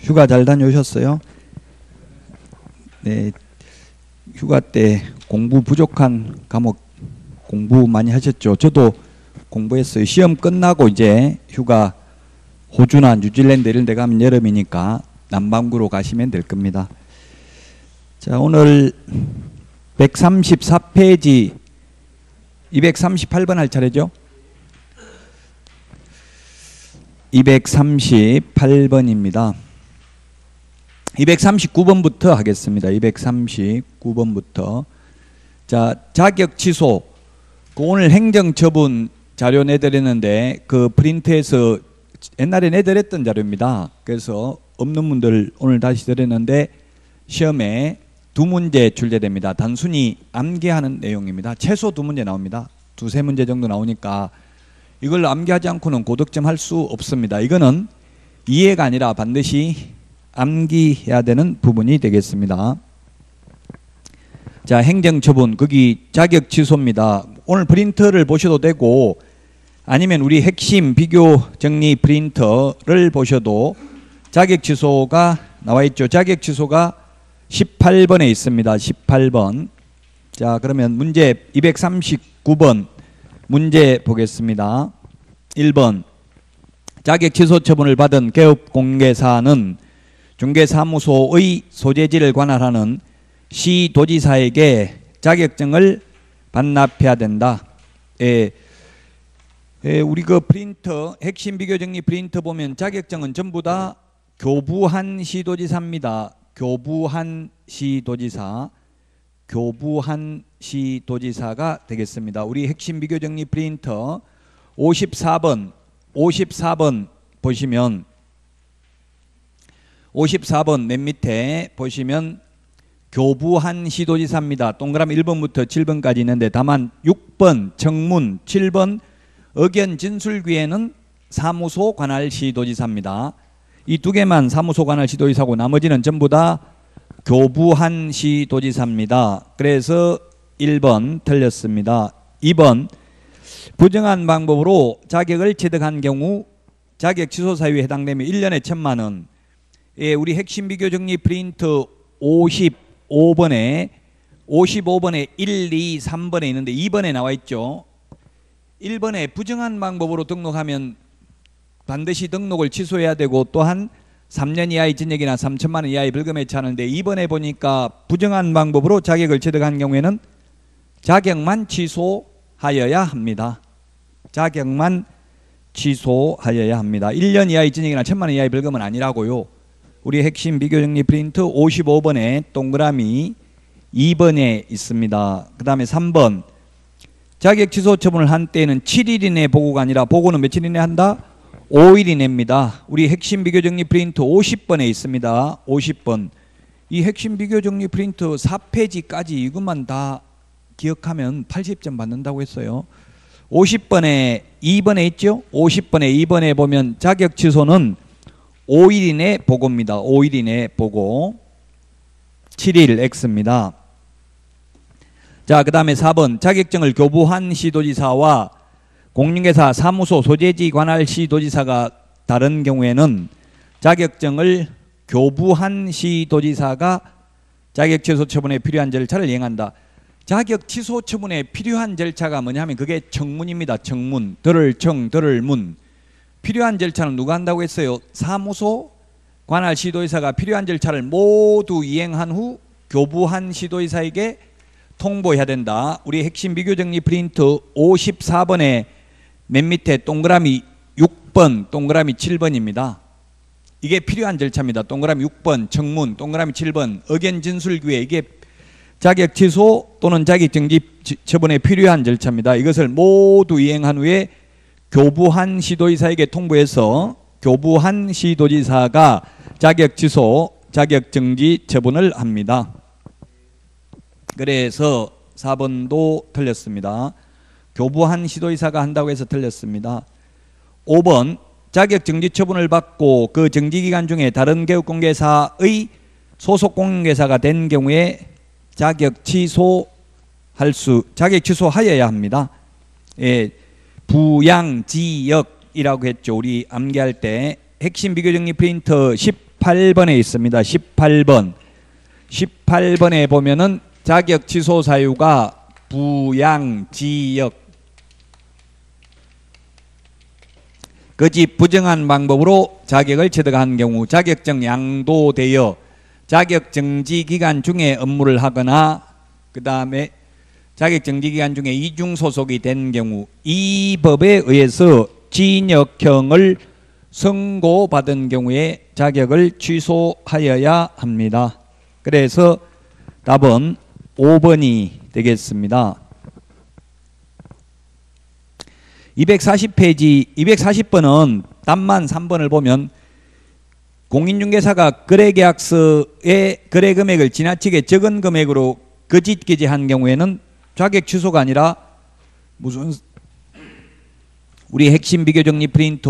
휴가 잘 다녀오셨어요? 네, 휴가 때 공부 부족한 과목 공부 많이 하셨죠? 저도 공부했어요. 시험 끝나고 이제 휴가 호주나 뉴질랜드 이런 데 가면 여름이니까 남반구로 가시면 될 겁니다. 자, 오늘 134페이지 238번 할 차례죠? 238번입니다. 239번부터 하겠습니다. 239번부터. 자, 자격 취소. 오늘 행정처분 자료 내드렸는데 그 프린트해서 옛날에 내드렸던 자료입니다. 그래서 없는 분들 오늘 다시 드렸는데 시험에 두 문제 출제됩니다. 단순히 암기하는 내용입니다. 최소 두 문제 나옵니다. 두세 문제 정도 나오니까 이걸 암기하지 않고는 고득점 할 수 없습니다. 이거는 이해가 아니라 반드시 암기해야 되는 부분이 되겠습니다. 자, 행정처분, 거기 자격 취소입니다. 오늘 프린터를 보셔도 되고 아니면 우리 핵심 비교 정리 프린터를 보셔도 자격 취소가 나와 있죠. 자격 취소가 18번에 있습니다. 18번. 자, 그러면 문제 239번 문제 보겠습니다. 1번. 자격 취소 처분을 받은 개업공개사는 중개사무소의 소재지를 관할하는 시도지사에게 자격증을 반납해야 된다. 우리 그 프린터, 핵심 비교 정리 프린터 보면 자격증은 전부 다 교부한 시도지사입니다. 교부한 시도지사. 교부한 시도지사가 되겠습니다. 우리 핵심 비교 정리 프린터 54번 보시면 54번 맨 밑에 보시면 교부한 시도지사입니다. 동그라미 1번부터 7번까지 있는데 다만 6번 청문, 7번 의견 진술기에는 사무소 관할 시도지사입니다. 이 두 개만 사무소 관할 시도지사고 나머지는 전부 다 교부한 시도지사입니다. 그래서 1번 틀렸습니다. 2번 부정한 방법으로 자격을 취득한 경우 자격 취소 사유에 해당되며 1년에 1,000만 원. 우리 핵심 비교 정리 프린트 55번에 1, 2, 3번에 있는데 2번에 나와 있죠. 1번에 부정한 방법으로 등록하면 반드시 등록을 취소해야 되고 또한 3년 이하의 징역이나 3,000만 원 이하의 벌금에 처하는데 2번에 보니까 부정한 방법으로 자격을 취득한 경우에는 자격만 취소하여야 합니다. 자격만 취소하여야 합니다. 1년 이하의 징역이나 1,000만 원 이하의 벌금은 아니라고요. 우리 핵심 비교 정리 프린트 55번에 동그라미 2번에 있습니다. 그 다음에 3번 자격 취소 처분을 한 때에는 7일 이내 보고가 아니라 보고는 며칠 이내 한다? 5일 이내입니다. 우리 핵심 비교 정리 프린트 50번에 있습니다. 50번. 이 핵심 비교 정리 프린트 4페이지까지 이것만 다 기억하면 80점 받는다고 했어요. 50번에 2번에 있죠? 50번에 2번에 보면 자격 취소는 5일 이내 보고입니다. 5일 이내 보고. 7일 X입니다. 자, 그 다음에 4번 자격증을 교부한 시도지사와 공인중개사 사무소 소재지 관할 시도지사가 다른 경우에는 자격증을 교부한 시도지사가 자격 취소 처분에 필요한 절차를 이행한다. 자격 취소 처분에 필요한 절차가 뭐냐면 그게 청문입니다. 청문. 들을 청, 들을 문. 필요한 절차는 누가 한다고 했어요? 사무소 관할 시도지사가 필요한 절차를 모두 이행한 후 교부한 시도지사에게 통보해야 된다. 우리 핵심 비교 정리 프린트 54번에 맨 밑에 동그라미 6번, 동그라미 7번입니다. 이게 필요한 절차입니다. 동그라미 6번 청문, 동그라미 7번 의견 진술기회. 이게 자격 취소 또는 자격 정지 처분에 필요한 절차입니다. 이것을 모두 이행한 후에 교부한 시도지사에게 통보해서 교부한 시도지사가 자격 취소, 자격 정지 처분을 합니다. 그래서 4번도 틀렸습니다. 교부한 시도지사가 한다고 해서 틀렸습니다. 5번 자격 정지 처분을 받고 그 정지 기간 중에 다른 개업공개사의 소속 공인중개사가 된 경우에 자격 취소하여야 합니다. 부양지역이라고 했죠. 우리 암기할 때 핵심 비교 정리 프린터 18 18번에 있습니다. 18번. 18번에 보면은 자격 취소 사유가 부양, 지역, 거짓 부정한 방법으로 자격을 취득한 경우 자격증 양도되어 자격정지 기간 중에 업무를 하거나 그 다음에 자격정지 기간 중에 이중 소속이 된 경우 이 법에 의해서 징역형을 선고받은 경우에 자격을 취소하여야 합니다. 그래서 답은 5번이 되겠습니다. 240페이지 240번은 답만 3번을 보면 공인중개사가 거래계약서의 거래금액을 지나치게 적은 금액으로 거짓 기재한 경우에는 자격 취소가 아니라 무슨 우리 핵심 비교정리 프린트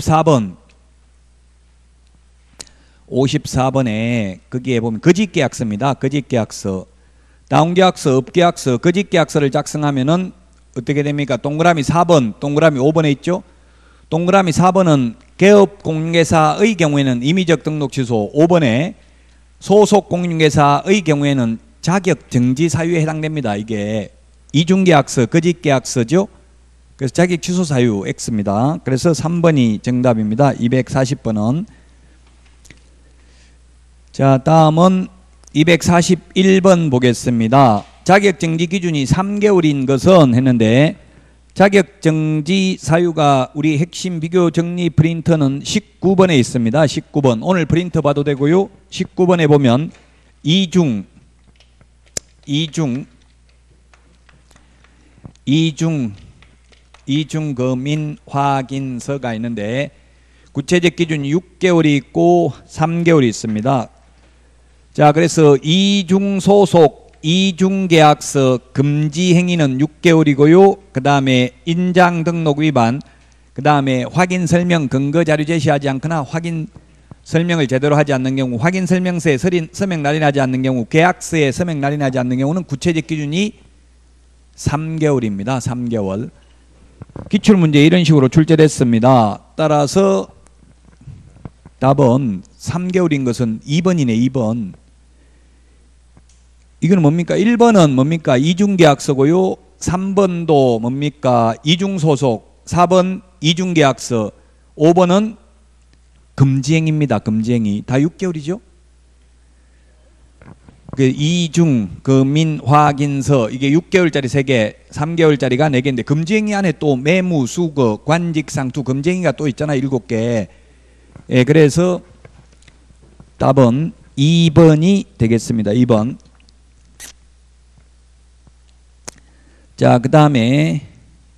54번에 거기에 보면 거짓계약서입니다. 거짓계약서, 다운계약서, 업계약서, 거짓계약서를 작성하면은 어떻게 됩니까? 동그라미 4번, 동그라미 5번에 있죠. 동그라미 4번은 개업공인중개사의 경우에는 임의적 등록 취소, 5번에 소속 공인중개사의 경우에는 자격 정지 사유에 해당됩니다. 이게 이중계약서, 거짓계약서죠. 그래서 자격 취소 사유 X입니다. 그래서 3번이 정답입니다. 240번은. 자, 다음은 241번 보겠습니다. 자격정지 기준이 3개월인 것은 했는데 자격정지 사유가 우리 핵심 비교 정리 프린터는 19번에 있습니다. 19번. 오늘 프린터 봐도 되고요. 19번에 보면 이중 금인 확인서가 있는데 구체적 기준이 6개월이 있고 3개월이 있습니다. 자, 그래서 이중소속, 이중계약서 금지 행위는 6개월이고요. 그 다음에 인장 등록 위반, 그 다음에 확인 설명 근거 자료 제시하지 않거나 확인 설명을 제대로 하지 않는 경우, 확인 설명서에 서명 날인하지 않는 경우, 계약서에 서명 날인하지 않는 경우는 구체적 기준이 3개월입니다. 3개월. 기출문제 이런 식으로 출제됐습니다. 따라서 답은 3개월인 것은 2번이네. 2번. 이건 뭡니까? 1번은 뭡니까? 이중계약서고요. 3번도 뭡니까? 이중소속. 4번 이중계약서. 5번은 금지행위입니다. 금지행위. 다 6개월이죠. 그 이중 금인 확인서 이게 6개월짜리 3개, 3개월짜리가 4개인데 금지행위 안에 또 매무, 수거, 관직상투 금지행위가 또 있잖아요. 7개. 예, 그래서 답은 2번이 되겠습니다. 2번. 자, 그 다음에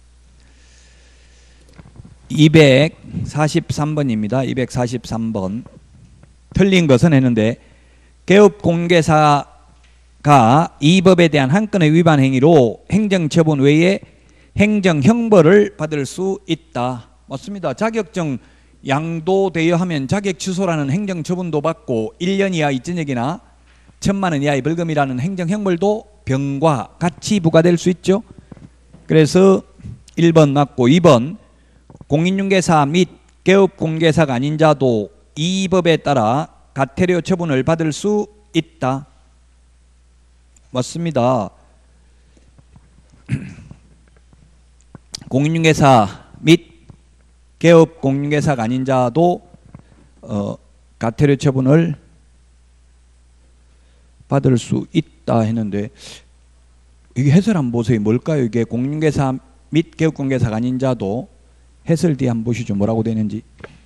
243번입니다. 243번. 틀린 것은 했는데 개업공개사가 이 법에 대한 한 건의 위반 행위로 행정처분 외에 행정형벌을 받을 수 있다. 맞습니다. 자격증 양도되어 하면 자격 취소라는 행정처분도 받고 1년 이하 이전역이나 1,000만 원 이하의 벌금이라는 행정형벌도 병과 같이 부과될 수 있죠. 그래서 1번 맞고 2번 공인중개사 및 개업공개사가 아닌 자도 이 법에 따라 가태료 처분을 받을 수 있다. 맞습니다. 공인중개사 및 개업공인중개사가 아닌 자도 가태료 처분을 받을 수 있다 했는데 이게 해설 한번 보세요. 뭘까요? 이게 공인중개사 및 개업공개사가 아닌 자도 해설 뒤에 한번 보시죠. 뭐라고 되는지.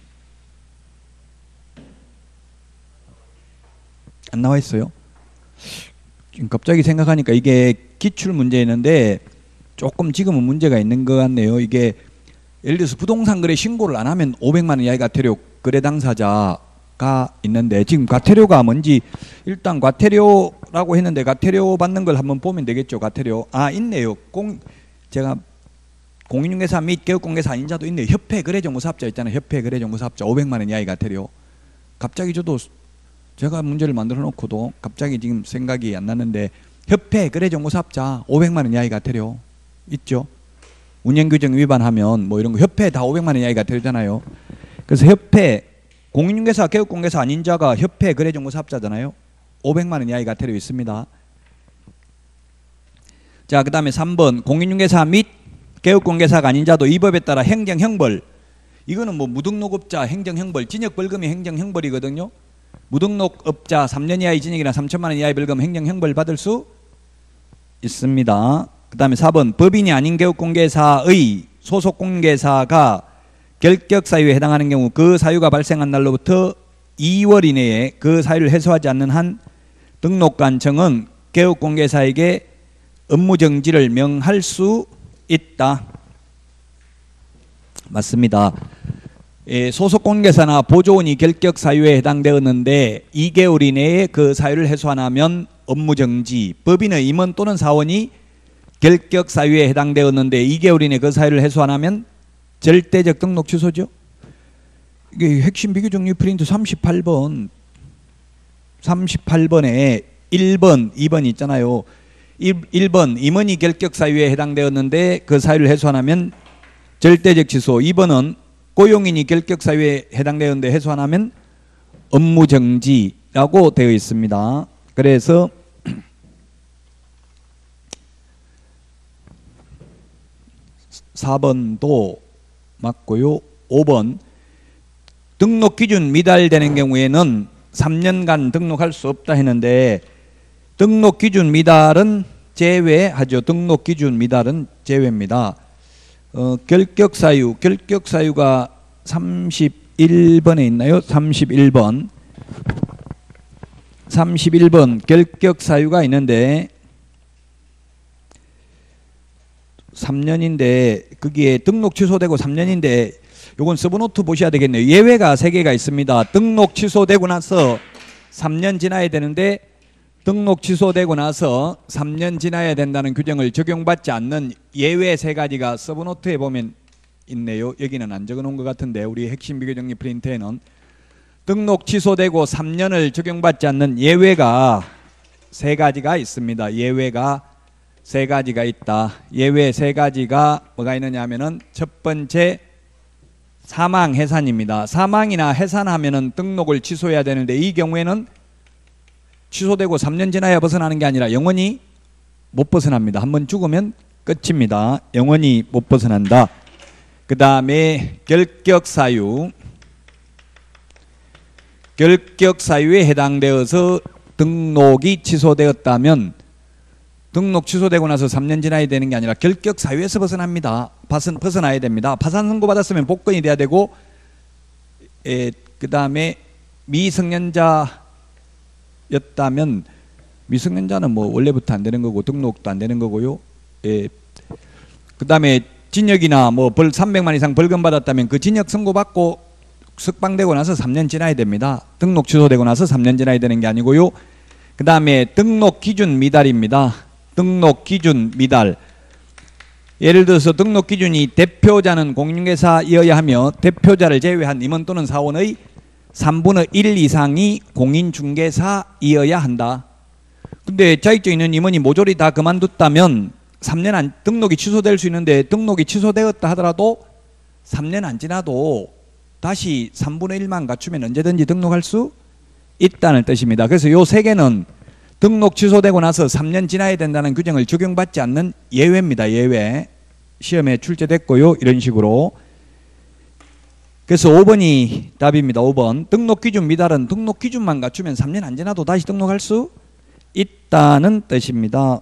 안 나와 있어요. 지금 갑자기 생각하니까 이게 기출 문제였는데 조금 지금은 문제가 있는 것 같네요. 이게 예를 들어서 부동산 거래 신고를 안 하면 500만 원 이하의 가태료 거래 당사자가 있는데 지금 가태료가 뭔지 일단 가태료라고 했는데 가태료 받는 걸 한번 보면 되겠죠. 가태료. 아, 있네요. 제가 공인중개사 및 개업공개사 아닌 자도 있네요. 협회 거래정보사업자 있잖아요. 협회 거래정보사업자 500만 원 이하의 가태료. 갑자기 저도 제가 문제를 만들어 놓고도 갑자기 지금 생각이 안 나는데 협회 거래정보사업자 500만 원 이하의 가태료 있죠. 운영규정 위반하면 뭐 이런 거 협회 다 500만 원 이하의 가태료잖아요. 그래서 협회 공인중개사, 개업공개사 아닌 자가 협회 거래정보사업자잖아요. 500만 원 이하의 과태료 있습니다. 자, 그 다음에 3번 공인중개사 및 개업공개사가 아닌 자도 이 법에 따라 행정형벌. 이거는 뭐 무등록업자 행정형벌, 징역벌금이 행정형벌이거든요. 무등록업자 3년 이하의 징역이나 3천만 원 이하의 벌금 행정형벌 받을 수 있습니다. 그 다음에 4번 법인이 아닌 개업공개사의 소속공개사가 결격사유에 해당하는 경우 그 사유가 발생한 날로부터 2월 이내에 그 사유를 해소하지 않는 한 등록관청은 개업공개사에게 업무정지를 명할 수 있다. 맞습니다. 소속공개사나 보조원이 결격사유에 해당되었는데 2개월 이내에 그 사유를 해소 안 하면 업무정지, 법인의 임원 또는 사원이 결격사유에 해당되었는데 2개월 이내에 그 사유를 해소 안 하면 절대적 등록 취소죠. 이게 핵심 비교적 리프린트 38번에 1번, 2번 있잖아요. 1번 임원이 결격 사유에 해당되었는데 그 사유를 해소 안 하면 절대적 취소. 2번은 고용인이 결격 사유에 해당되었는데 해소 안 하면 업무정지라고 되어 있습니다. 그래서 4번도 맞고요. 5번 등록 기준 미달되는 경우에는 3년간 등록할 수 없다 했는데 등록 기준 미달은 제외하죠. 등록 기준 미달은 제외입니다. 결격 사유가 31번에 있나요? 31번 결격 사유가 있는데 3년인데 거기에 등록 취소되고 3년인데 요건 서브노트 보셔야 되겠네요. 예외가 3개가 있습니다. 등록 취소되고 나서 3년 지나야 되는데 등록 취소되고 나서 3년 지나야 된다는 규정을 적용받지 않는 예외 3가지가 서브노트에 보면 있네요. 여기는 안 적어놓은 것 같은데 우리 핵심 비교정리 프린트에는 등록 취소되고 3년을 적용받지 않는 예외가 3가지가 있습니다. 예외가 3가지가 있다. 예외 3가지가 뭐가 있느냐 하면은 첫 번째 사망 해산입니다. 사망이나 해산하면은 등록을 취소해야 되는데 이 경우에는 취소되고 3년 지나야 벗어나는 게 아니라 영원히 못 벗어납니다. 한번 죽으면 끝입니다. 영원히 못 벗어난다. 그 다음에 결격사유에 해당되어서 등록이 취소되었다면 등록 취소되고 나서 3년 지나야 되는 게 아니라 결격 사유에서 벗어납니다. 벗어나야 됩니다. 파산 선고 받았으면 복권이 돼야 되고, 그 다음에 미성년자였다면 미성년자는 뭐 원래부터 안 되는 거고 등록도 안 되는 거고요. 그 다음에 징역이나 뭐 벌 300만 이상 벌금 받았다면 그 징역 선고받고 석방되고 나서 3년 지나야 됩니다. 등록 취소되고 나서 3년 지나야 되는 게 아니고요. 그 다음에 등록 기준 미달입니다. 등록 기준 미달. 예를 들어서 등록 기준이 대표자는 공인중개사이어야 하며 대표자를 제외한 임원 또는 사원의 3분의 1 이상이 공인중개사이어야 한다. 근데 자격증 있는 임원이 모조리 다 그만뒀다면 3년 안 등록이 취소될 수 있는데 등록이 취소되었다 하더라도 3년 안 지나도 다시 3분의 1만 갖추면 언제든지 등록할 수 있다는 뜻입니다. 그래서 요 3개는 등록 취소되고 나서 3년 지나야 된다는 규정을 적용받지 않는 예외입니다. 예외. 시험에 출제됐고요. 이런 식으로. 그래서 5번이 답입니다. 5번. 등록 기준 미달은 등록 기준만 갖추면 3년 안 지나도 다시 등록할 수 있다는 뜻입니다.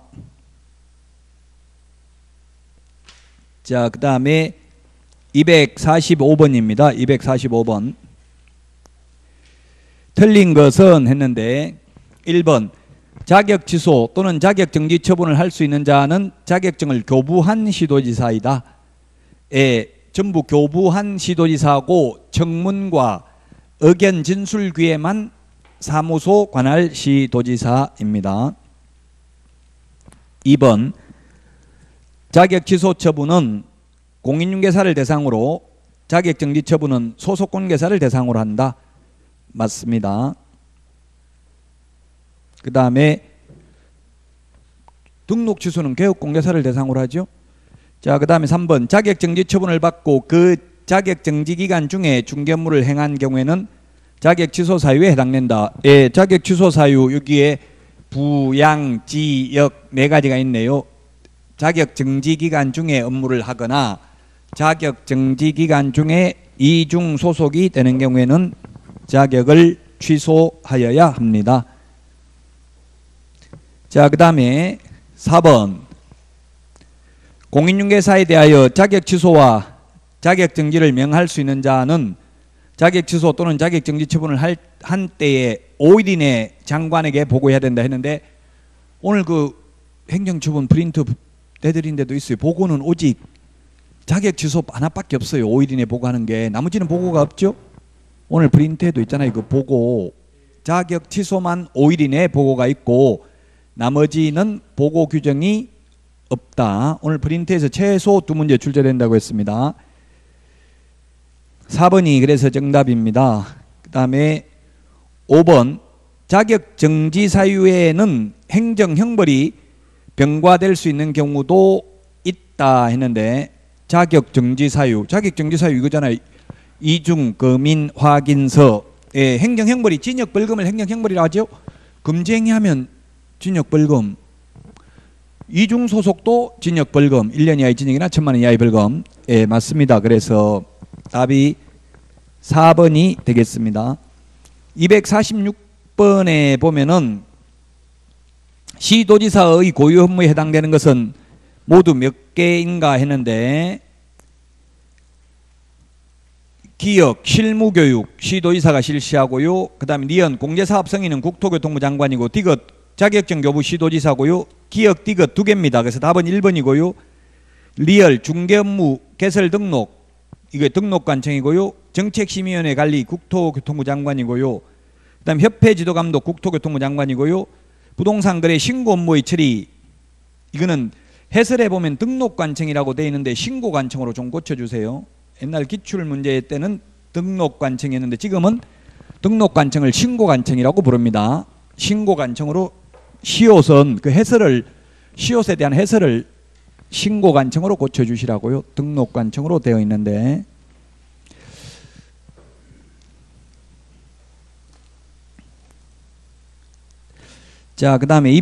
자, 그 다음에 245번입니다. 245번. 틀린 것은 했는데 1번 자격 취소 또는 자격 정지 처분을 할 수 있는 자는 자격증을 교부한 시도지사이다. 전부 교부한 시도지사고 청문과 의견 진술 기회만 사무소 관할 시도지사입니다. 2번 자격 취소 처분은 공인중개사를 대상으로 자격 정지 처분은 소속 공개사를 대상으로 한다. 맞습니다. 그 다음에 등록 취소는 개업공개사를 대상으로 하죠. 자, 그 다음에 3번 자격정지 처분을 받고 그 자격정지 기간 중에 중개업무를 행한 경우에는 자격 취소 사유에 해당된다. 예, 자격 취소 사유 여기에 부양, 지역 네 가지가 있네요. 자격 정지 기간 중에 업무를 하거나 자격 정지 기간 중에 이중 소속이 되는 경우에는 자격을 취소하여야 합니다. 자, 그 다음에 4번 공인중개사에 대하여 자격 취소와 자격 정지를 명할 수 있는 자는 자격 취소 또는 자격 정지 처분을 한 때에 5일 이내 장관에게 보고해야 된다 했는데 오늘 그 행정처분 프린트 내드린 데도 있어요. 보고는 오직 자격 취소 하나밖에 없어요. 5일 이내 보고하는 게. 나머지는 보고가 없죠. 오늘 프린트에도 있잖아요. 그 보고 자격 취소만 5일 이내 보고가 있고 나머지는 보고 규정이 없다. 오늘 프린트에서 최소 2문제 출제된다고 했습니다. 4번이 그래서 정답입니다. 그 다음에 5번 자격 정지 사유에는 행정형벌이 병과될 수 있는 경우도 있다 했는데 자격 정지 사유 이거잖아요. 이중 검인 확인서. 예, 행정형벌이 징역벌금을 행정형벌이라 하죠. 금지행위하면 징역벌금, 이중 소속도 징역벌금, 1년 이하의 징역이나 1,000만 원 이하의 벌금. 예, 맞습니다. 그래서 답이 4번이 되겠습니다. 246번에 보면은 시도지사의 고유 업무에 해당되는 것은 모두 몇 개인가 했는데 기역, 실무교육 시도지사가 실시하고요. 그 다음에 니은 공제사업 승인은 국토교통부 장관이고 디귿 자격증 교부 시도지사고요. 기역, 디귿 2개입니다. 그래서 답은 1번이고요. 리얼 중개업무 개설 등록 이게 등록관청이고요. 정책심의위원회 관리 국토교통부 장관이고요. 그 다음에 협회지도감독 국토교통부 장관이고요. 부동산 거래 신고 업무의 처리 이거는 해설해 보면 등록관청이라고 되어 있는데 신고관청으로 좀 고쳐주세요. 옛날 기출문제 때는 등록관청이었는데 지금은 등록관청을 신고관청이라고 부릅니다. 신고관청으로 시옷은 그 해설을 시옷에 대한 해설을 신고관청으로 고쳐주시라고요. 등록관청으로 되어 있는데 자, 그 다음에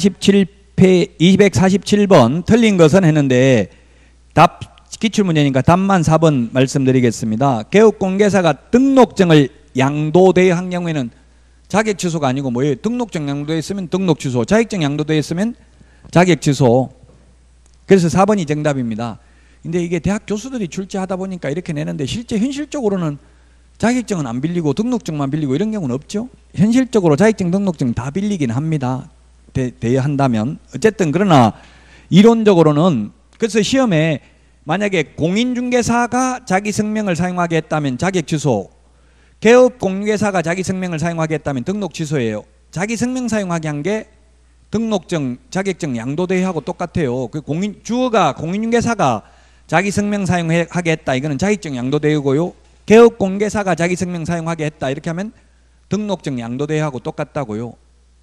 247번 틀린 것은 했는데 답 기출문제니까 답만 4번 말씀드리겠습니다. 개업공개사가 등록증을 양도되어 한 경우에는 자격 취소가 아니고 뭐예요? 등록증 양도되어 있으면 등록 취소, 자격증 양도되어 있으면 자격 취소. 그래서 4번이 정답입니다. 근데 이게 대학 교수들이 출제하다 보니까 이렇게 내는데 실제 현실적으로는 자격증은 안 빌리고 등록증만 빌리고 이런 경우는 없죠. 현실적으로 자격증, 등록증 다 빌리긴 합니다. 돼야 한다면. 어쨌든 그러나 이론적으로는 그래서 시험에 만약에 공인중개사가 자기 성명을 사용하게 했다면 자격 취소, 개업공개사가 자기 성명을 사용하게 했다면 등록 취소예요. 자기 성명 사용하게 한 게 등록증, 자격증 양도대회하고 똑같아요. 그 주어가 공인중개사가 자기 성명 사용하게 했다. 이거는 자격증 양도대회고요. 개업공개사가 자기 성명 사용하게 했다. 이렇게 하면 등록증 양도대회하고 똑같다고요.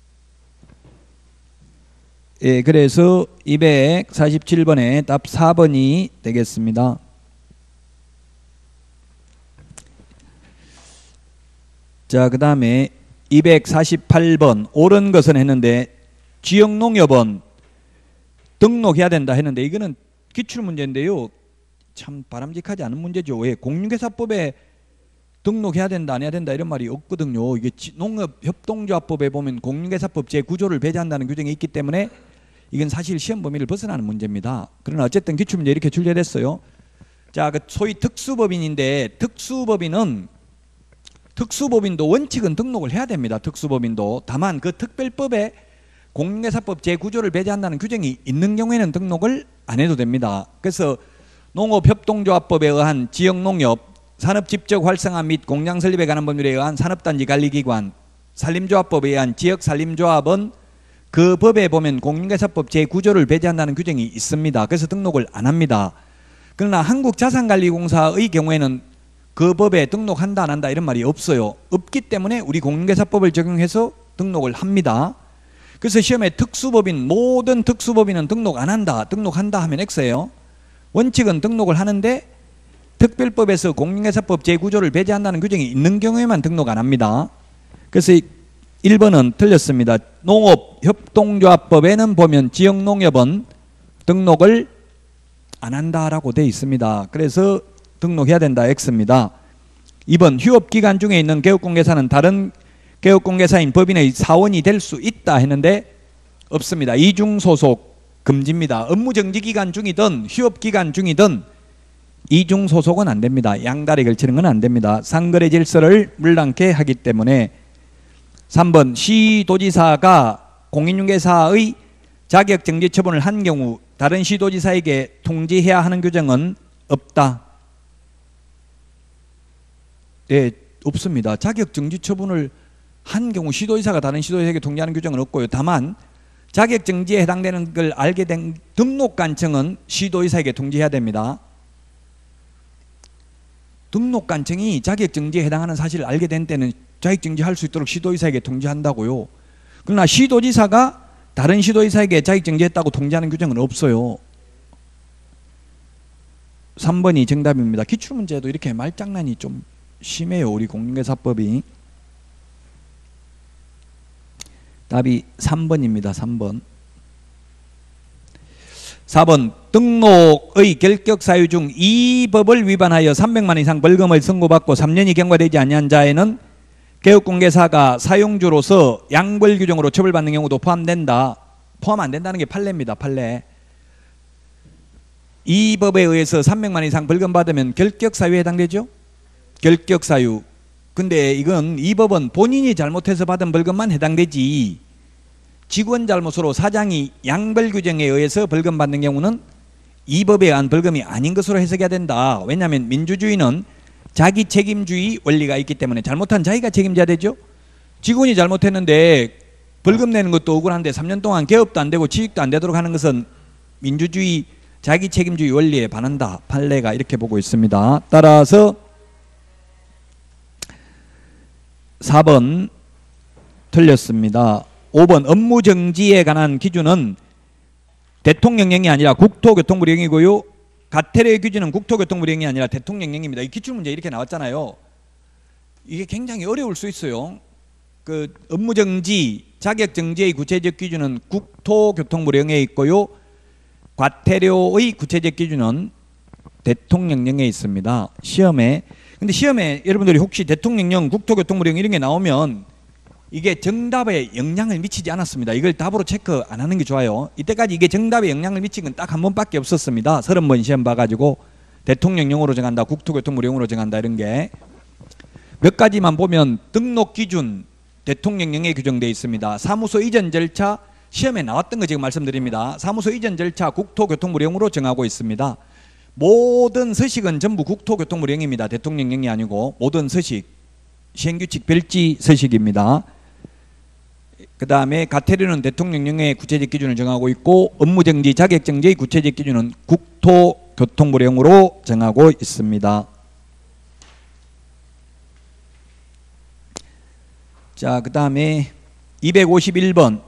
예, 그래서 247번에 답 4번이 되겠습니다. 자, 그 다음에 248번 옳은 것은 했는데 지역농협은 등록해야 된다 했는데 이거는 기출문제인데요. 참 바람직하지 않은 문제죠. 왜? 공인중개사법에 등록해야 된다 안 해야 된다 이런 말이 없거든요. 이게 농업협동조합법에 보면 공인중개사법 제9조를 배제한다는 규정이 있기 때문에 이건 사실 시험 범위를 벗어나는 문제입니다. 그러나 어쨌든 기출문제 이렇게 출제됐어요. 자, 그 소위 특수법인인데 특수법인도 원칙은 등록을 해야 됩니다. 특수법인도. 다만 그 특별법에 공인중개사법 제9조를 배제한다는 규정이 있는 경우에는 등록을 안 해도 됩니다. 그래서 농업협동조합법에 의한 지역농협, 산업집적 활성화 및 공장 설립에 관한 법률에 의한 산업단지 관리기관, 산림조합법에 의한 지역산림조합은 그 법에 보면 공인중개사법 제9조를 배제한다는 규정이 있습니다. 그래서 등록을 안 합니다. 그러나 한국자산관리공사의 경우에는 그 법에 등록한다 안 한다 이런 말이 없어요. 없기 때문에 우리 공인중개사법을 적용해서 등록을 합니다. 그래서 시험에 특수법인, 모든 특수법인은 등록 안 한다, 등록한다 하면 X예요. 원칙은 등록을 하는데 특별법에서 공인중개사법 제9조를 배제한다는 규정이 있는 경우에만 등록 안 합니다. 그래서 1번은 틀렸습니다. 농업협동조합법에는 보면 지역농협은 등록을 안 한다라고 되어 있습니다. 그래서 등록해야 된다 X입니다. 2번 휴업기간 중에 있는 개업공개사는 다른 개업공개사인 법인의 사원이 될 수 있다 했는데 없습니다. 이중소속 금지입니다. 업무정지기간 중이든 휴업기간 중이든 이중소속은 안 됩니다. 양다리 걸치는 건 안 됩니다. 상거래 질서를 물랑케 하기 때문에. 3번 시도지사가 공인중개사의 자격정지 처분을 한 경우 다른 시도지사에게 통지해야 하는 규정은 없다. 네, 없습니다. 자격정지 처분을 한 경우 시도지사가 다른 시도지사에게 통지하는 규정은 없고요. 다만 자격정지에 해당되는 걸 알게 된 등록관청은 시도지사에게 통지해야 됩니다. 등록관청이 자격정지에 해당하는 사실을 알게 된 때는 자격정지할 수 있도록 시도지사에게 통지한다고요. 그러나 시도지사가 다른 시도지사에게 자격정지했다고 통지하는 규정은 없어요. 3번이 정답입니다. 기출문제도 이렇게 말장난이 좀 심해요. 우리 공인중개사법이. 답이 3번입니다. 3번. 4번 등록의 결격사유 중 이 법을 위반하여 300만 원 이상 벌금을 선고받고 3년이 경과되지 아니한 자에는 개업공개사가 사용주로서 양벌규정으로 처벌받는 경우도 포함된다. 포함 안 된다는 게 판례입니다. 판례. 이 법에 의해서 300만 원 이상 벌금 받으면 결격사유에 해당되죠. 결격사유. 근데 이건 이 법은 본인이 잘못해서 받은 벌금만 해당되지 직원 잘못으로 사장이 양벌규정에 의해서 벌금 받는 경우는 이 법에 의한 벌금이 아닌 것으로 해석해야 된다. 왜냐하면 민주주의는 자기 책임주의 원리가 있기 때문에 잘못한 자기가 책임져야 되죠. 직원이 잘못했는데 벌금 내는 것도 억울한데 3년 동안 개업도 안 되고 취직도 안 되도록 하는 것은 민주주의 자기 책임주의 원리에 반한다. 판례가 이렇게 보고 있습니다. 따라서 4번 틀렸습니다. 5번 업무정지에 관한 기준은 대통령령이 아니라 국토교통부령이고요. 가태료의 기준은 국토교통부령이 아니라 대통령령입니다. 이 기출문제 이렇게 나왔잖아요. 이게 굉장히 어려울 수 있어요. 그 업무정지, 자격정지의 구체적 기준은 국토교통부령에 있고요. 과태료의 구체적 기준은 대통령령에 있습니다. 시험에. 근데 시험에 여러분들이 혹시 대통령령, 국토교통부령 이런 게 나오면 이게 정답에 영향을 미치지 않았습니다. 이걸 답으로 체크 안 하는 게 좋아요. 이때까지 이게 정답에 영향을 미친 건 딱 한 번밖에 없었습니다. 30번 시험 봐가지고 대통령령으로 정한다, 국토교통부령으로 정한다 이런 게. 몇 가지만 보면 등록 기준 대통령령에 규정되어 있습니다. 사무소 이전 절차 시험에 나왔던 거 지금 말씀드립니다. 사무소 이전 절차 국토교통부령으로 정하고 있습니다. 모든 서식은 전부 국토교통부령입니다. 대통령령이 아니고 모든 서식, 시행규칙 별지 서식입니다. 그 다음에 가태료는 대통령령의 구체적 기준을 정하고 있고 업무정지, 자격정지의 구체적 기준은 국토교통부령으로 정하고 있습니다. 자, 그 다음에 251번.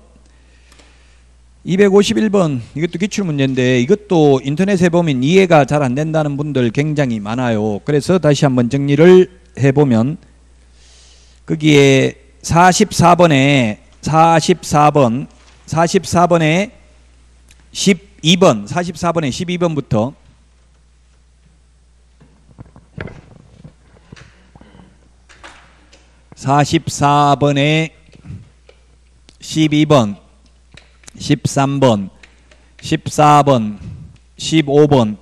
251번 이것도 기출문제인데 이것도 인터넷에 보면 이해가 잘 안 된다는 분들 굉장히 많아요. 그래서 다시 한번 정리를 해보면 거기에 44번에 44번에 12번 44번에 12번부터 (44번에) 12번 13번 14번 15번이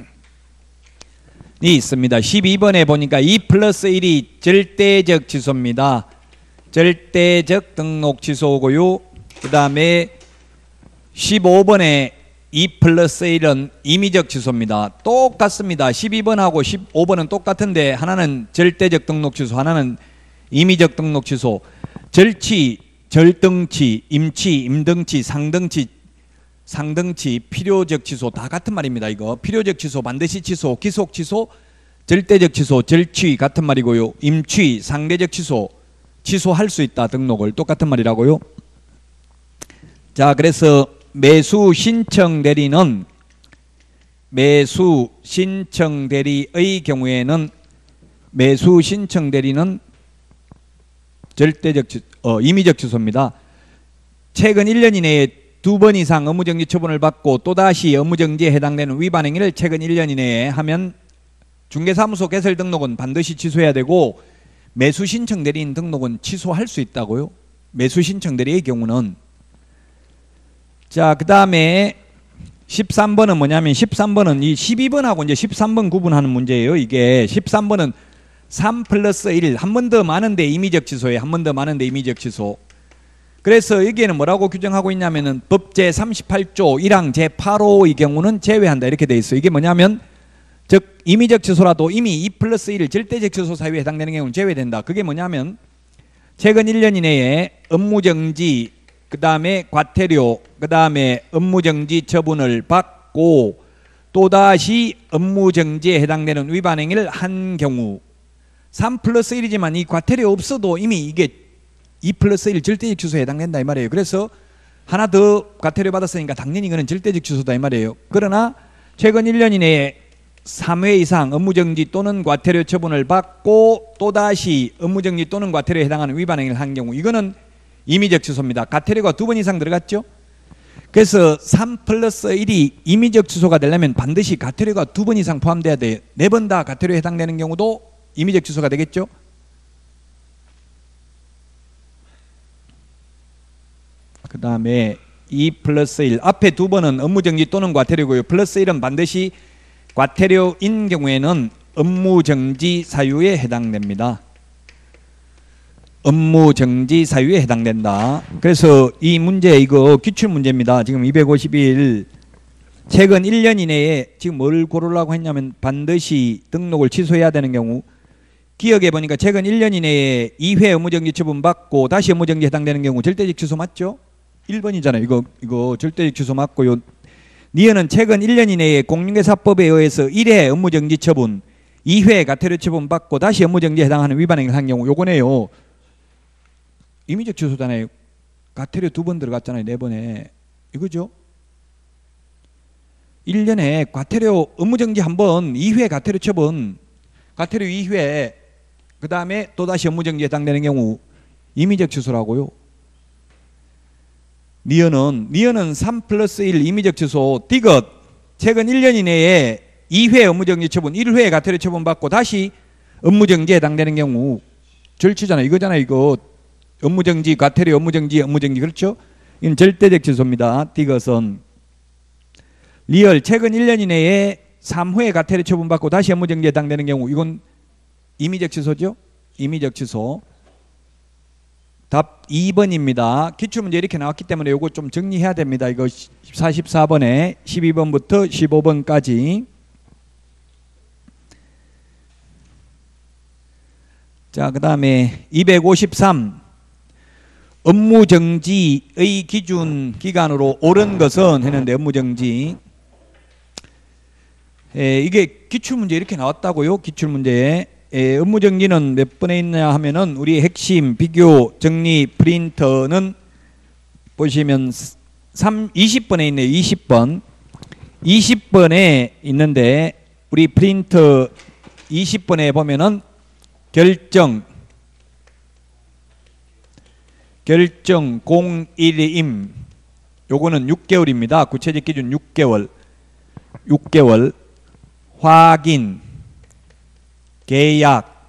있습니다. 12번에 보니까 2 플러스 1이 절대적 취소입니다. 절대적 등록 취소고요. 그 다음에 15번에 2 플러스 1은 임의적 취소입니다. 똑같습니다. 12번하고 15번은 똑같은데 하나는 절대적 등록 취소, 하나는 임의적 등록 취소. 절취, 절등치, 임치, 임등치, 상등치, 필요적 취소 다 같은 말입니다. 이거 필요적 취소, 반드시 취소, 기속 취소, 절대적 취소, 절취 같은 말이고요. 임취, 상대적 취소, 취소할 수 있다 등록을 똑같은 말이라고요. 자, 그래서 매수 신청 대리는 매수 신청 대리의 경우에는 매수 신청 대리는 절대적 임의적 취소입니다. 최근 1년 이내에 2번 이상 업무정지 처분을 받고 또다시 업무정지에 해당되는 위반 행위를 최근 1년 이내에 하면 중개사무소 개설 등록은 반드시 취소해야 되고 매수 신청 대리인 등록은 취소할 수 있다고요. 매수 신청 대리의 경우는. 자, 그 다음에 13번은 뭐냐면 13번은 이 12번하고 이제 13번 구분하는 문제예요. 이게 13번은 3 플러스 1, 한 번 더 많은데 임의적 취소에 한 번 더 많은데 임의적 취소. 그래서 여기에는 뭐라고 규정하고 있냐면은 법 제38조 1항 제8호의 경우는 제외한다 이렇게 돼 있어요. 이게 뭐냐면 즉 임의적 취소라도 이미 2 플러스 1 절대적 취소 사유에 해당되는 경우는 제외된다. 그게 뭐냐면 최근 1년 이내에 업무정지, 그 다음에 과태료, 그 다음에 업무정지 처분을 받고 또다시 업무정지에 해당되는 위반 행위를 한 경우 3 플러스 1이지만 이 과태료 없어도 이미 이게 2 플러스 1 절대적 취소에 해당된다 이 말이에요. 그래서 하나 더 과태료 받았으니까 당연히 이거는 절대적 취소다 이 말이에요. 그러나 최근 1년 이내에 3회 이상 업무정지 또는 과태료 처분을 받고 또다시 업무정지 또는 과태료에 해당하는 위반 행위를 한 경우 이거는 임의적 취소입니다. 과태료가 2번 이상 들어갔죠. 그래서 3 플러스 1이 임의적 취소가 되려면 반드시 과태료가 2번 이상 포함돼야 돼요. 4번 다 과태료에 해당되는 경우도 임의적 취소가 되겠죠. 그 다음에 2 플러스 1 앞에 2번은 업무정지 또는 과태료고요. 플러스 1은 반드시 과태료인 경우에는 업무정지 사유에 해당됩니다. 업무정지 사유에 해당된다. 그래서 이 문제 이거 기출문제입니다. 지금 251 최근 1년 이내에 지금 뭘 고르려고 했냐면 반드시 등록을 취소해야 되는 경우 기억해 보니까 최근 1년 이내에 2회 업무정지 처분 받고 다시 업무정지에 해당되는 경우 절대적 취소 맞죠? 1번이잖아요. 이거 절대적 취소 맞고요. 니은은 최근 1년 이내에 공인중개사법에 의해서 1회 업무정지 처분, 2회 과태료 처분 받고 다시 업무정지에 해당하는 위반 행위를 한 경우 요거네요. 임의적 취소잖아요. 과태료 2번 들어갔잖아요. 4번에. 이거죠? 1년에 과태료 업무정지 1번, 2회 과태료 처분, 과태료 2회, 그 다음에 또다시 업무정지에 해당되는 경우 임의적 취소라고요. 니은은 3 플러스 1 임의적 취소 디귿 최근 1년 이내에 2회 업무정지 처분 1회 과태료 처분 받고 다시 업무정지에 해당되는 경우 절취잖아요. 이거잖아요. 이거 업무정지 과태료 업무정지 그렇죠? 이건 절대적 취소입니다. 디귿은 리얼 최근 1년 이내에 3회 과태료 처분 받고 다시 업무정지에 해당되는 경우 이건 임의적 취소죠? 임의적 취소. 답 2번입니다. 기출문제 이렇게 나왔기 때문에 이거 좀 정리해야 됩니다. 이거 44번에 12번부터 15번까지. 자, 그 다음에 253 업무정지의 기준 기간으로 옳은 것은 했는데 업무정지 이게 기출문제 이렇게 나왔다고요. 기출문제에 업무정지는 몇 번에 있냐 하면은 우리 핵심, 비교, 정리, 프린터는 보시면 20번에 있네요. 20번. 20번에 있는데 우리 프린터 20번에 보면은 결정 01임 요거는 6개월입니다. 구체적 기준 6개월 확인 계약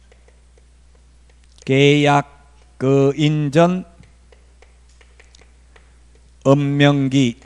그 인전 업명기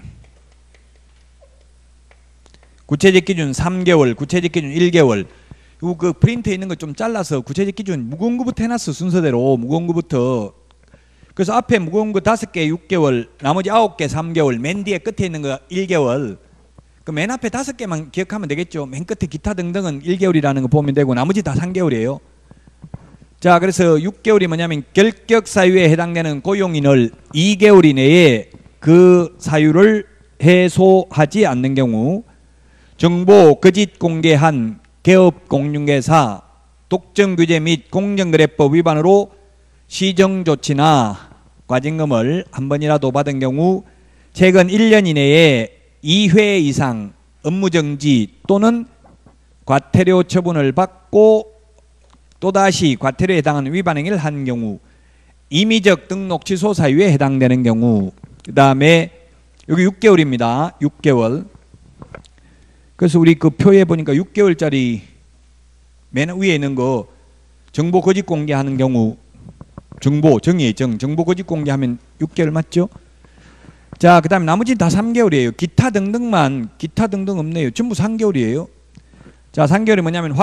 구체적 기준 3개월 구체적 기준 1개월 요 그 프린트에 있는 거 좀 잘라서 구체적 기준 무거운 거부터 해놨어. 순서대로 무거운 거부터. 그래서 앞에 무거운 거 5개 6개월 나머지 9개 3개월 맨 뒤에 끝에 있는 거 1개월 그 맨 앞에 5개만 기억하면 되겠죠. 맨 끝에 기타 등등은 1개월이라는 거 보면 되고 나머지 다 3개월이에요. 자, 그래서 6개월이 뭐냐면 결격 사유에 해당되는 고용인을 2개월 이내에 그 사유를 해소하지 않는 경우 정보 거짓 공개한 개업공인중개사 독점규제 및 공정거래법 위반으로 시정조치나 과징금을 한 번이라도 받은 경우 최근 1년 이내에 2회 이상 업무정지 또는 과태료 처분을 받고 또다시 과태료에 해당하는 위반 행위를 한 경우, 임의적 등록 취소 사유에 해당되는 경우, 그 다음에 여기 6개월입니다. 6개월. 그래서 우리 그 표에 보니까 6개월짜리 맨 위에 있는 거 정보 거짓 공개하는 경우, 정의의 정보 거짓 공개하면 6개월 맞죠? 자, 그 다음에 나머지는 다 3개월이에요. 기타 등등 없네요. 전부 3개월이에요. 자, 3개월이 뭐냐면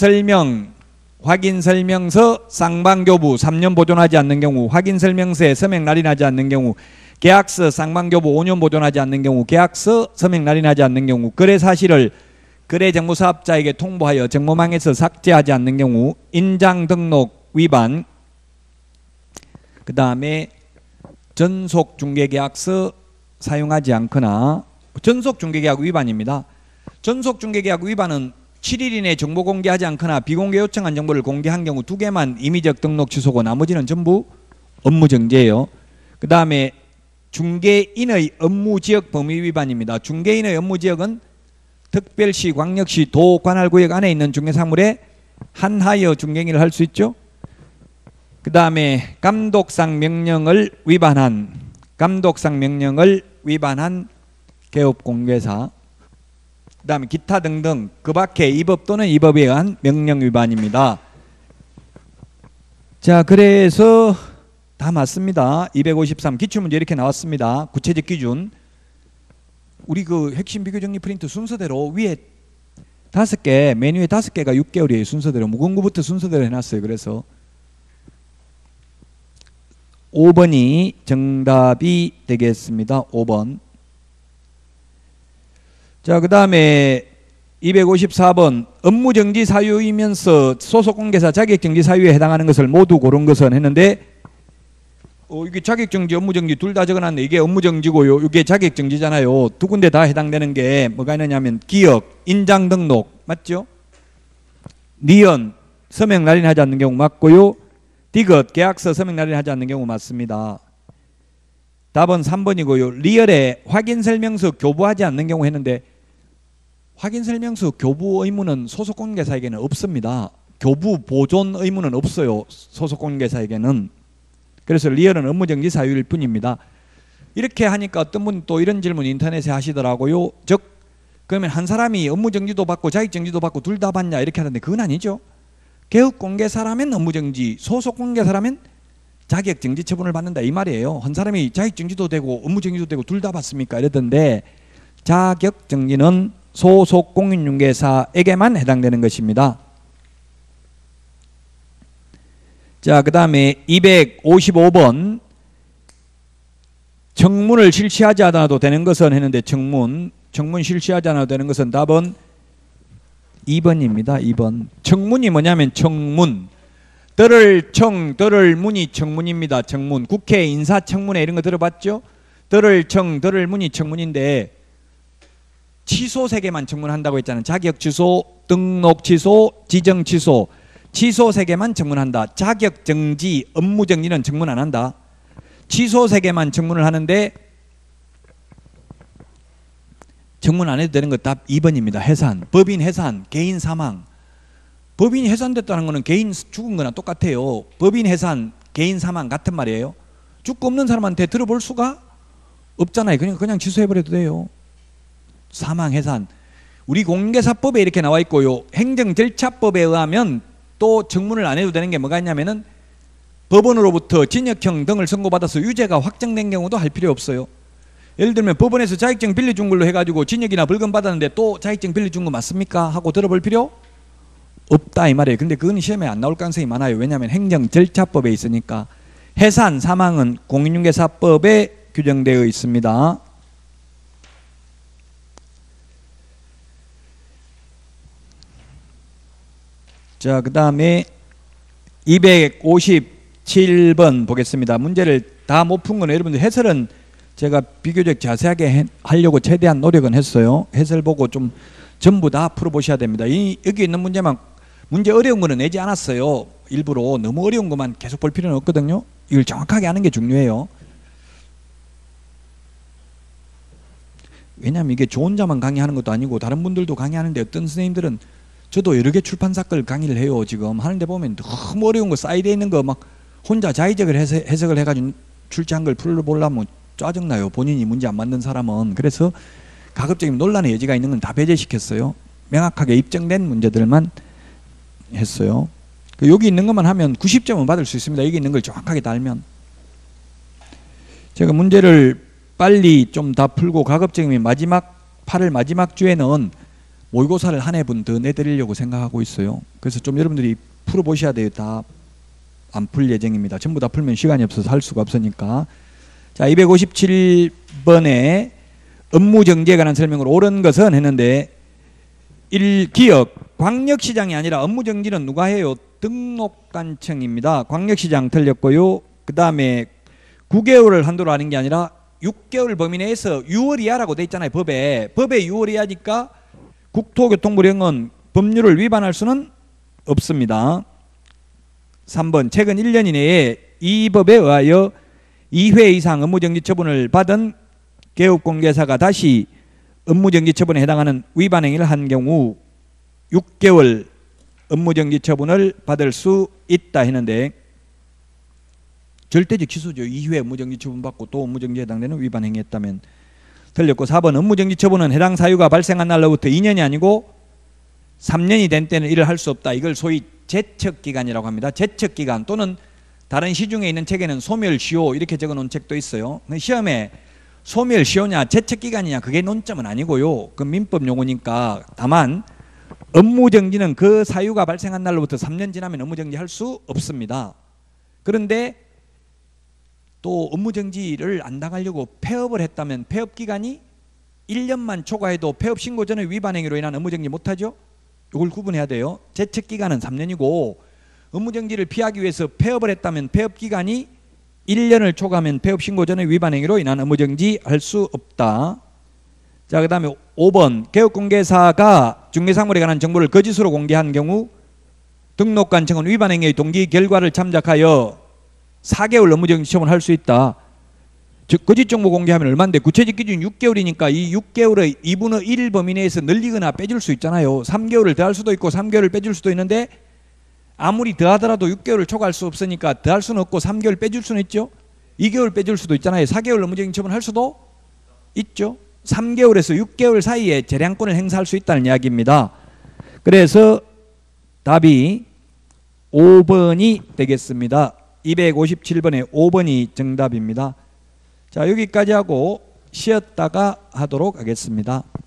확인설명서 쌍방교부 3년 보존하지 않는 경우, 확인설명서에 서명 날인하지 않는 경우, 계약서 쌍방교부 5년 보존하지 않는 경우, 계약서 서명 날인하지 않는 경우, 거래 사실을 거래정보사업자에게 통보하여 정보망에서 삭제하지 않는 경우, 인장 등록 위반, 그 다음에 전속중개계약서 사용하지 않거나, 전속중개계약 위반입니다. 전속중개계약 위반은 7일 이내 정보 공개하지 않거나 비공개 요청한 정보를 공개한 경우 2개만 임의적 등록 취소고 나머지는 전부 업무정지예요. 그 다음에 중개인의 업무지역 범위 위반입니다. 중개인의 업무지역은 특별시, 광역시, 도, 관할구역 안에 있는 중개사물에 한하여 중개행위를 할 수 있죠. 그 다음에 감독상 명령을 위반한 개업공개사, 그 다음에 기타 등등 그 밖에 이 법 또는 이 법에 의한 명령 위반입니다. 자, 그래서 다 맞습니다. 253 기출문제 이렇게 나왔습니다. 구체적 기준. 우리 그 핵심 비교정리 프린트 순서대로 위에 5개, 메뉴에 5개가 6개월이에요. 순서대로. 무궁구부터 순서대로 해놨어요. 그래서 5번이 정답이 되겠습니다. 5번. 자, 그 다음에 254번 업무정지 사유이면서 소속공개사 자격정지 사유에 해당하는 것을 모두 고른 것은 했는데 이게 자격정지 업무정지 둘 다 적어놨네. 이게 업무정지고요, 이게 자격정지잖아요. 두 군데 다 해당되는 게 뭐가 있느냐면 기억, 인장등록 맞죠? 니은 서명 날인하지 않는 경우 맞고요. 디귿 계약서 서명 날인하지 않는 경우 맞습니다. 답은 3번이고요. 리얼에 확인설명서 교부하지 않는 경우 했는데 확인설명서 교부 의무는 소속공개사에게는 없습니다. 교부 보존 의무는 없어요. 소속공개사에게는. 그래서 리얼은 업무정지 사유일 뿐입니다. 이렇게 하니까 어떤 분이 또 이런 질문 인터넷에 하시더라고요. 즉 그러면 한 사람이 업무정지도 받고 자격정지도 받고 둘 다 받냐 이렇게 하던데 그건 아니죠. 개업공개사라면 업무정지, 소속공개사라면 자격정지 처분을 받는다 이 말이에요. 한 사람이 자격정지도 되고 업무정지도 되고 둘 다 받습니까 이랬던데 자격정지는 소속공인중개사에게만 해당되는 것입니다. 자, 그 다음에 255번 청문을 실시하지 않아도 되는 것은 했는데 청문 실시하지 않아도 되는 것은 답은 2번입니다. 2번. 청문이 뭐냐면 청문. 들을 문이 청문입니다. 청문. 국회 인사청문회 이런 거 들어봤죠? 들을 문이 청문인데 취소 3개만 청문한다고 했잖아요. 자격 취소, 등록 취소, 지정 취소. 취소 3개만 청문한다. 자격 정지, 업무 정지는 청문 안 한다. 취소 3개만 청문을 하는데 청문 안 해도 되는 거 답 2번입니다. 해산. 법인 해산, 개인 사망. 법인이 해산됐다는 거는 개인 죽은 거나 똑같아요. 법인 해산, 개인 사망 같은 말이에요. 죽고 없는 사람한테 들어볼 수가 없잖아요. 그냥 취소해버려도 돼요. 사망, 해산. 우리 공개사법에 이렇게 나와 있고요. 행정절차법에 의하면 또 청문을 안 해도 되는 게 뭐가 있냐면은 법원으로부터 징역형 등을 선고받아서 유죄가 확정된 경우도 할 필요 없어요. 예를 들면 법원에서 자격증 빌려준 걸로 해가지고 징역이나 벌금 받았는데 또 자격증 빌려준 거 맞습니까? 하고 들어볼 필요 없다 이 말이에요. 근데 그건 시험에 안 나올 가능성이 많아요. 왜냐하면 행정절차법에 있으니까. 해산, 사망은 공인중개사법에 규정되어 있습니다. 자, 그 다음에 257번 보겠습니다. 문제를 다 못 푼 거는 여러분들 해설은 제가 비교적 자세하게 하려고 최대한 노력은 했어요. 해설 보고 좀 전부 다 풀어보셔야 됩니다. 여기 있는 문제만, 문제 어려운 거는 내지 않았어요. 일부러 너무 어려운 것만 계속 볼 필요는 없거든요. 이걸 정확하게 하는 게 중요해요. 왜냐하면 이게 저 혼자만 강의하는 것도 아니고 다른 분들도 강의하는데 어떤 선생님들은 저도 여러 개 출판사 걸 강의를 해요. 지금 하는데 보면 너무 어려운 거 사이드에 있는 거 막 혼자 자의적을 해석을 해가지고 출제한 걸 풀어보려면 짜증나요. 본인이 문제 안 맞는 사람은. 그래서 가급적이면 논란의 여지가 있는 건 다 배제시켰어요. 명확하게 입증된 문제들만 했어요. 여기 있는 것만 하면 90점은 받을 수 있습니다. 여기 있는 걸 정확하게 달면. 제가 문제를 빨리 좀 다 풀고 가급적이면 마지막 8월 마지막 주에는 모의고사를 한 해분 더 내드리려고 생각하고 있어요. 그래서 좀 여러분들이 풀어보셔야 돼요. 다 안 풀 예정입니다. 전부 다 풀면 시간이 없어서 할 수가 없으니까. 자, 257번에 업무정지에 관한 설명을 옳은 것은 했는데 1. 기억, 광역시장이 아니라 업무정지는 누가 해요? 등록관청입니다. 광역시장 틀렸고요. 그 다음에 9개월을 한도로 하는 게 아니라 6개월 범위 내에서 6월 이하라고 돼 있잖아요. 법에 6월 이하니까 국토교통부령은 법률을 위반할 수는 없습니다. 3번 최근 1년 이내에 이 법에 의하여 2회 이상 업무정지 처분을 받은 개업공개사가 다시 업무정지 처분에 해당하는 위반 행위를 한 경우 6개월 업무정지 처분을 받을 수 있다 했는데 절대적 취소죠. 2회 업무정지 처분 받고 또 업무정지에 해당되는 위반 행위했다면. 틀렸고 4번 업무정지 처분은 해당 사유가 발생한 날로부터 2년이 아니고 3년이 된 때는 일을 할 수 없다. 이걸 소위 제척기간이라고 합니다. 제척기간 또는 다른 시중에 있는 책에는 소멸시효 이렇게 적어놓은 책도 있어요. 시험에 소멸시효냐 제척기간이냐 그게 논점은 아니고요. 그 민법 용어니까. 다만 업무정지는 그 사유가 발생한 날로부터 3년 지나면 업무정지 할 수 없습니다. 그런데 또 업무정지를 안 당하려고 폐업을 했다면 폐업기간이 1년만 초과해도 폐업신고 전의 위반행위로 인한 업무정지 못하죠. 이걸 구분해야 돼요. 제척기간은 3년이고 업무정지를 피하기 위해서 폐업을 했다면 폐업기간이 1년을 초과하면 폐업신고 전의 위반행위로 인한 업무정지 할 수 없다. 자, 그 다음에 5번 개업공개사가 중개사물에 관한 정보를 거짓으로 공개한 경우 등록관청은 위반행위의 동기 결과를 참작하여 4개월 업무정지 처분할 수 있다. 즉 거짓 정보 공개하면 얼마인데 구체적 기준 6개월이니까 이 6개월의 2분의 1 범위 내에서 늘리거나 빼줄 수 있잖아요. 3개월을 더할 수도 있고 3개월을 빼줄 수도 있는데 아무리 더하더라도 6개월을 초과할 수 없으니까 더할 수는 없고 3개월 빼줄 수는 있죠. 2개월 빼줄 수도 있잖아요. 4개월 업무정지 처분할 수도 있죠. 3개월에서 6개월 사이에 재량권을 행사할 수 있다는 이야기입니다. 그래서 답이 5번이 되겠습니다. 257번에 5번이 정답입니다. 자, 여기까지 하고 쉬었다가 하도록 하겠습니다.